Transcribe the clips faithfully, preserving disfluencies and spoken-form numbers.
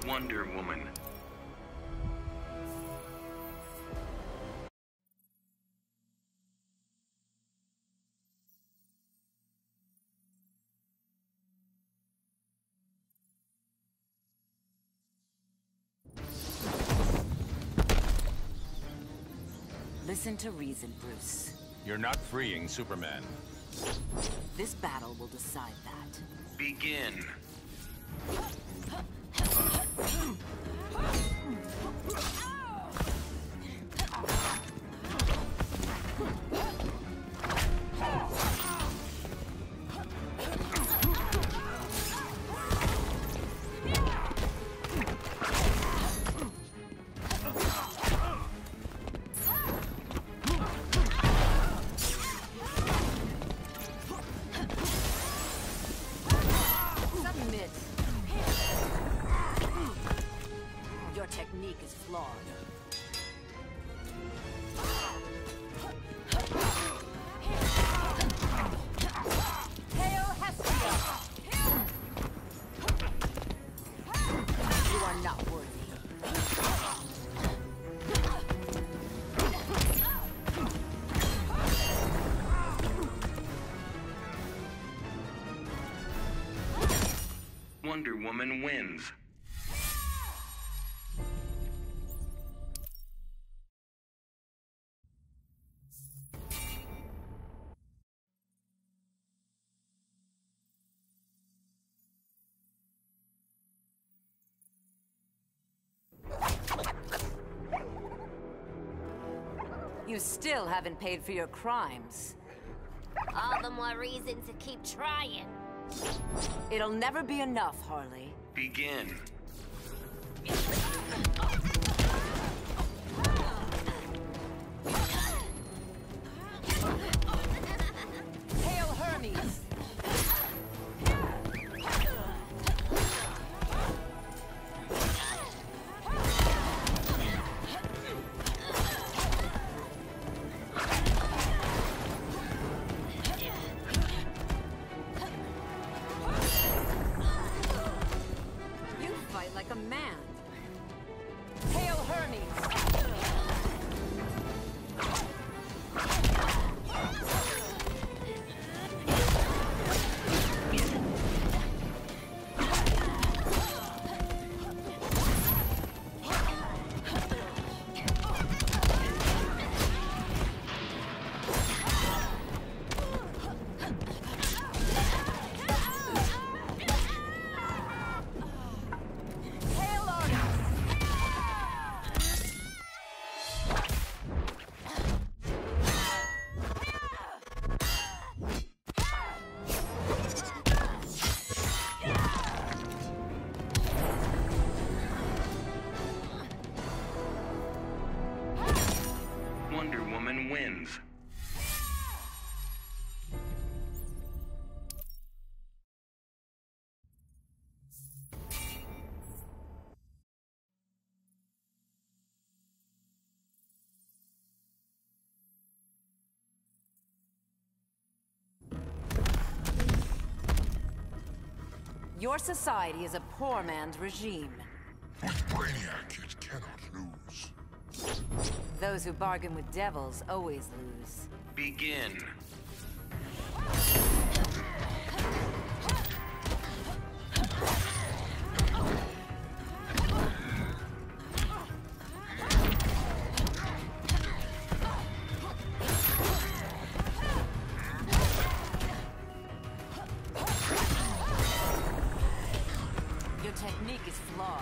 Wonder Woman. Listen to reason, Bruce. You're not freeing Superman. This battle will decide that. Begin. Your technique is flawed. Hail Hestia! You are not worthy. Wonder Woman wins. You still haven't paid for your crimes. All the more reason to keep trying. It'll never be enough, Harley. Begin. Hail Hermes! Like a man. Hail Hermes! Wonder Woman wins. Your society is a poor man's regime. With Brainiac, it cannot lose. Those who bargain with devils always lose. Begin. Your technique is flawed.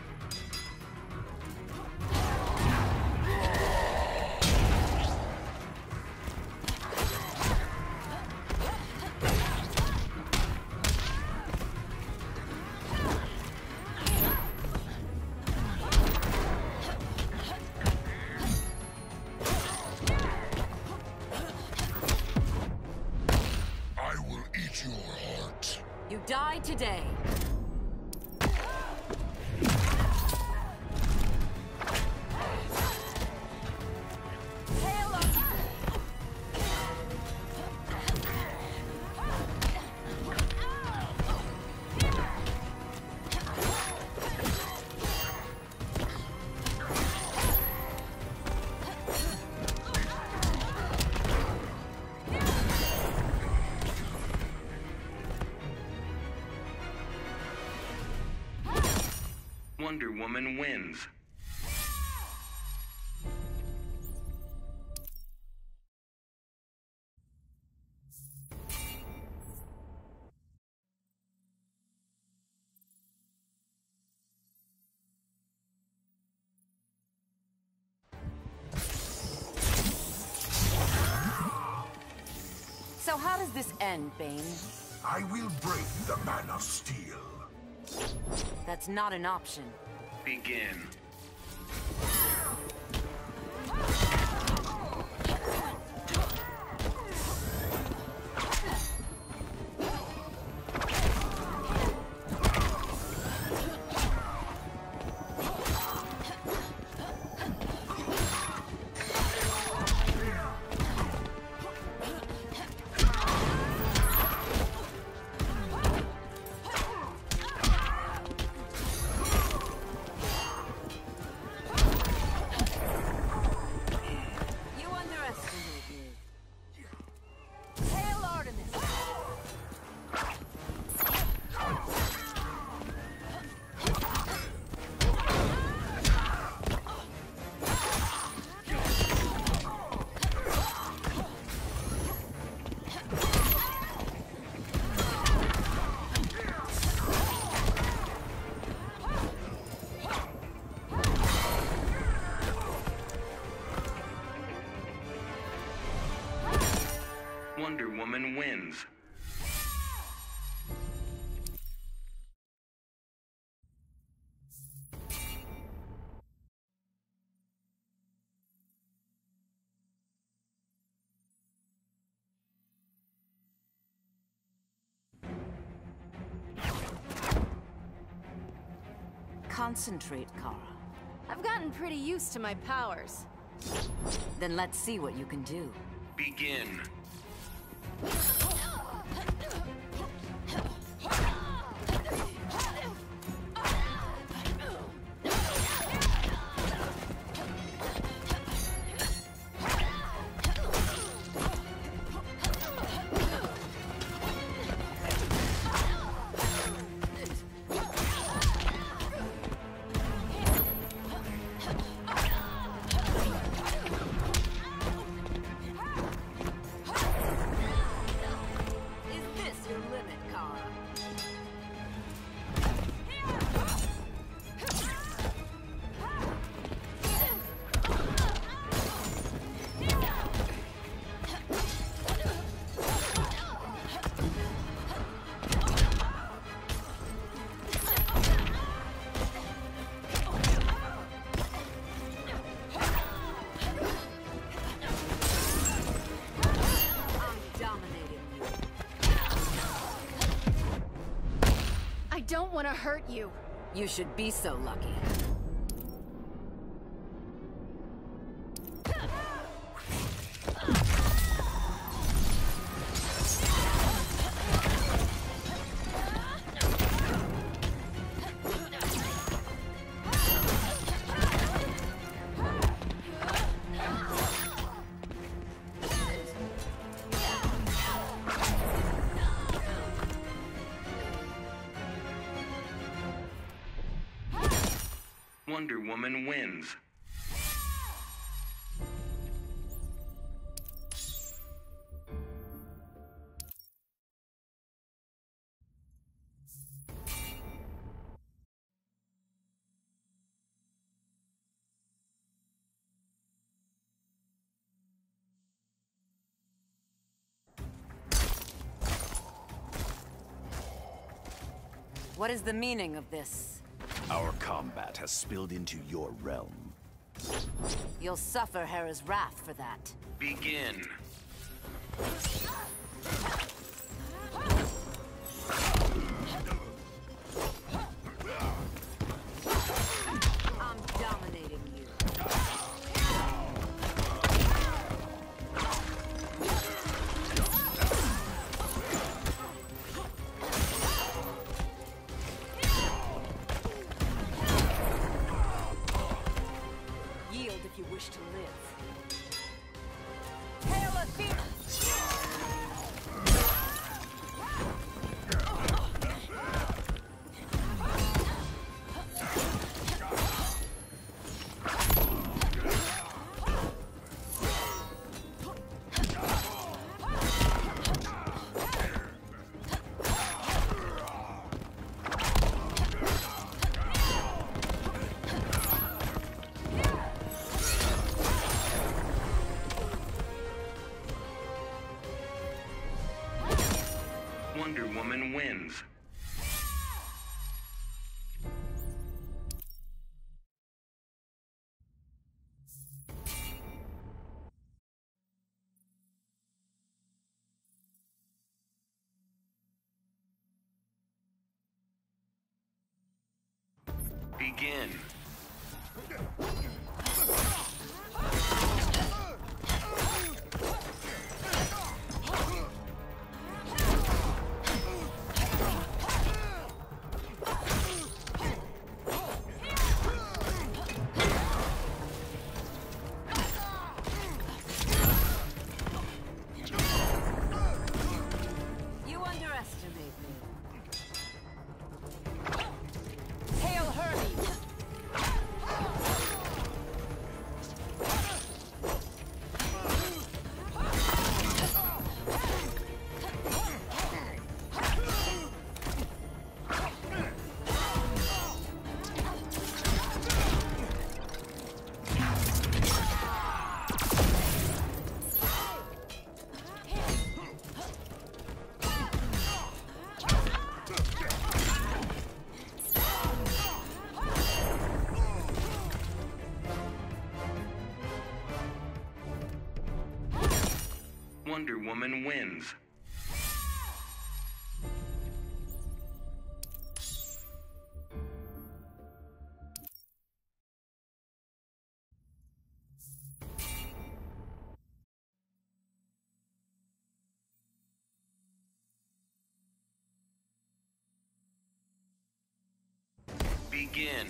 You die today. Hail up! Wonder Woman wins. So how does this end, Bane? I will break the Man of Steel. That's not an option. Begin. You underestimate me. Hail Artemis! Wonder Woman wins. Concentrate, Kara. I've gotten pretty used to my powers. Then let's see what you can do. Begin. Is this your limit, Kara? I'm dominating you. I don't want to hurt you. You should be so lucky. Wonder Woman wins. What is the meaning of this? Our combat has spilled into your realm. You'll suffer Hera's wrath for that. Begin. I'm dominating you. Yield if you wish to live. Hail Athena! Wonder Woman wins. Begin. You underestimate me. Hail Hermes! Wonder Woman wins. Begin.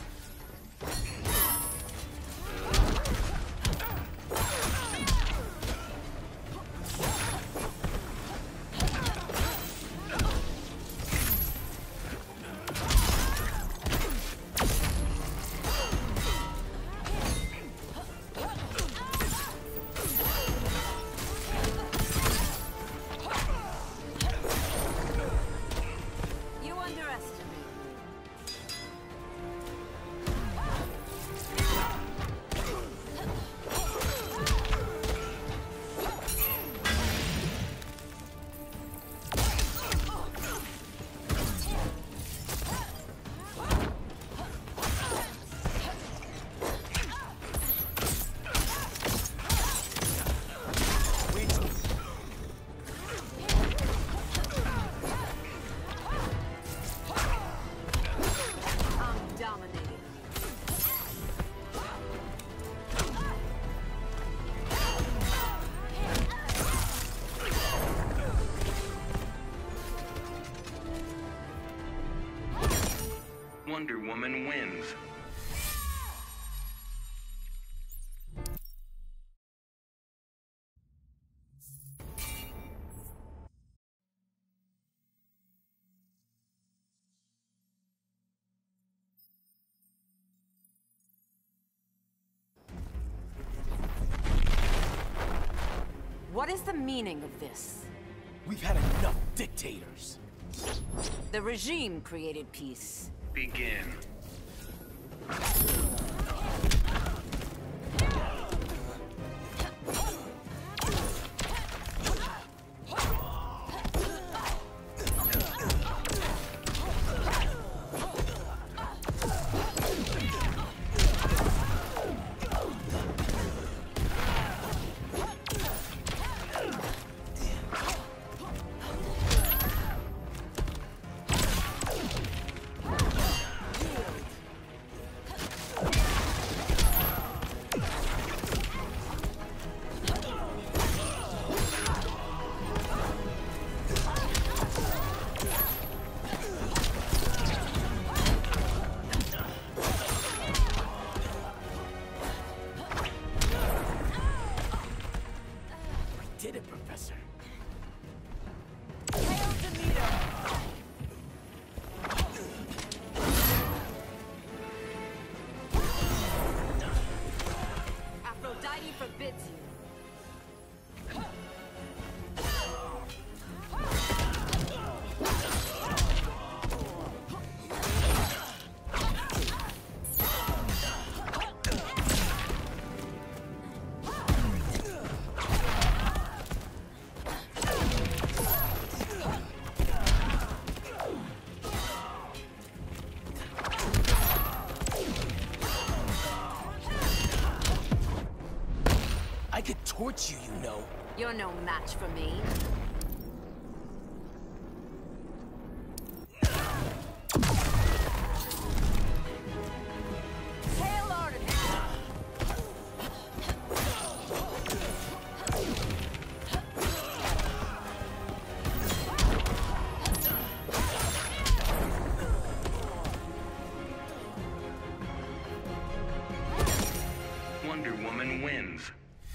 You underestimate me. I'm dominating. Wonder Woman wins. What is the meaning of this? We've had enough dictators. The regime created peace. Begin. hurt you, you know. You're no match for me. Hail Artemis! Wonder Woman wins.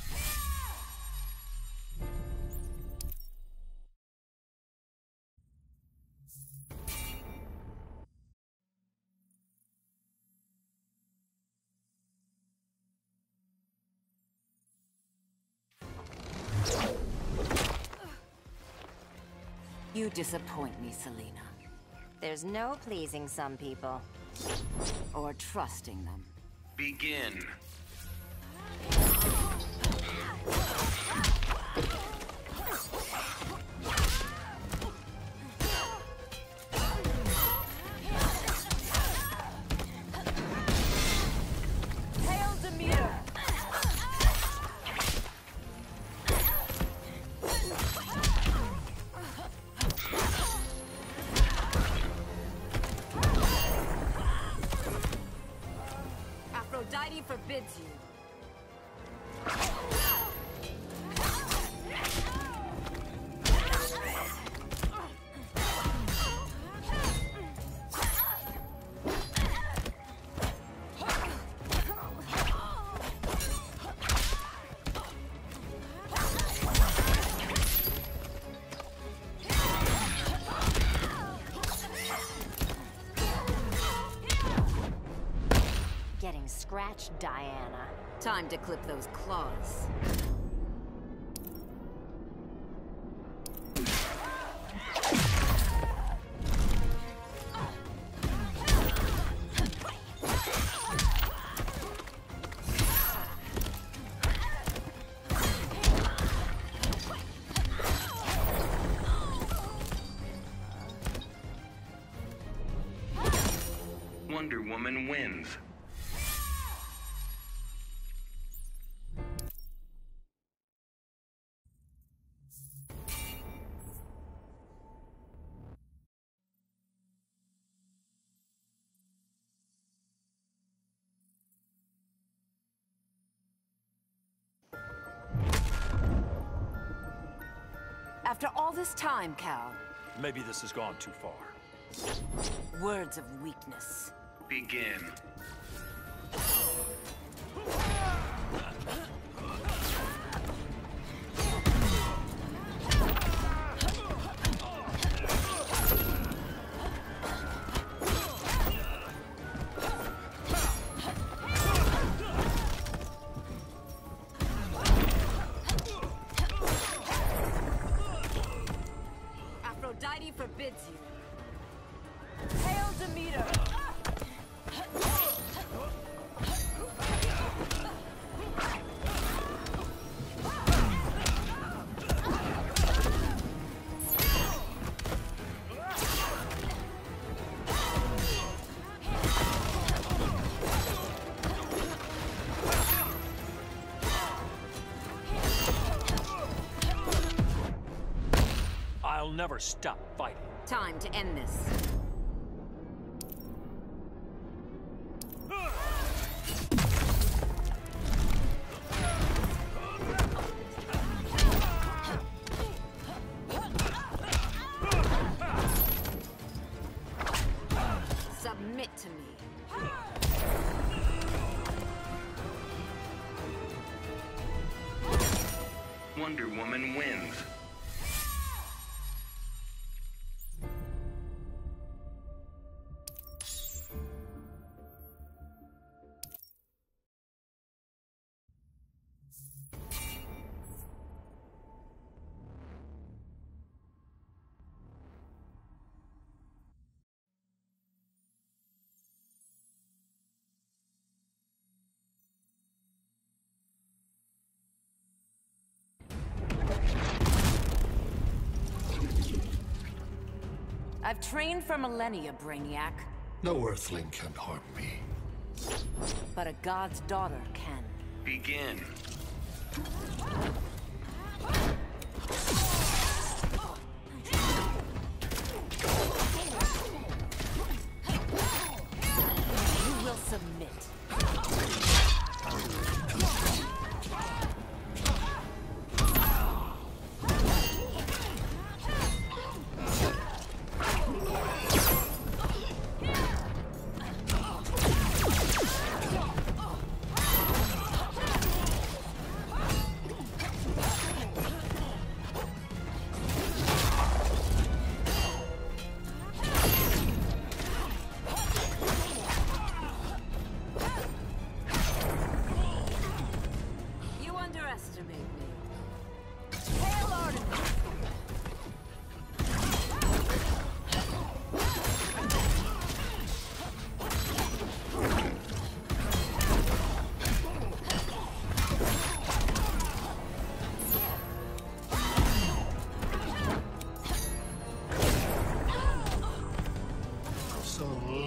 You disappoint me, Selina. There's no pleasing some people. Or trusting them. Begin. Hail Demeter! Aphrodite forbids you. Getting scratched, Diana. Time to clip those claws. Wonder Woman wins. After all this time, Cal, Maybe this has gone too far. words of weakness. Begin. Aphrodite forbids you. Hail Demeter! I'll never stop fighting. Time to end this. Submit to me. Wonder Woman wins. I've trained for millennia, Brainiac, No earthling can harm me. but a god's daughter can. Begin.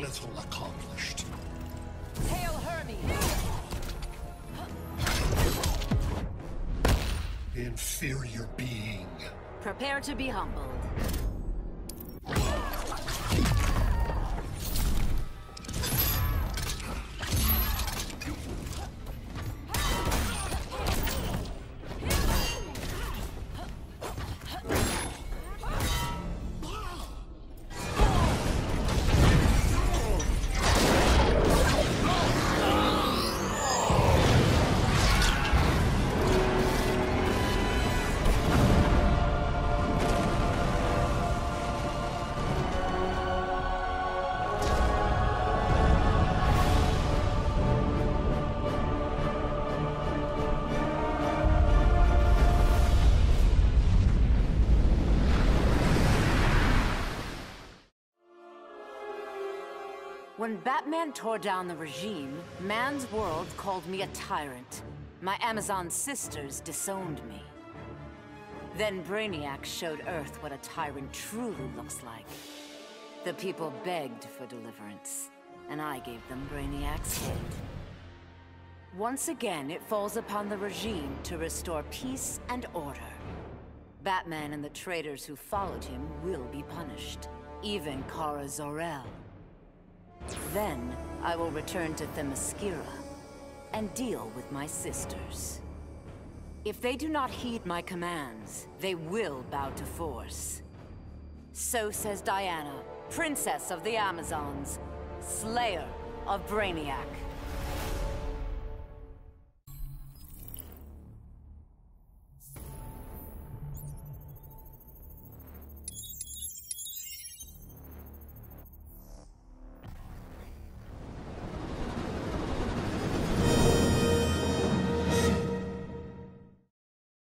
Little accomplished. Hail Hermes! Inferior being. Prepare to be humbled. When Batman tore down the regime, man's world called me a tyrant. My Amazon sisters disowned me. Then Brainiac showed Earth what a tyrant truly looks like. The people begged for deliverance, and I gave them Brainiac's head. Once again, it falls upon the regime to restore peace and order. Batman and the traitors who followed him will be punished, even Kara Zor-El. Then, I will return to Themyscira and deal with my sisters. If they do not heed my commands, they will bow to force. So says Diana, Princess of the Amazons, Slayer of Brainiac.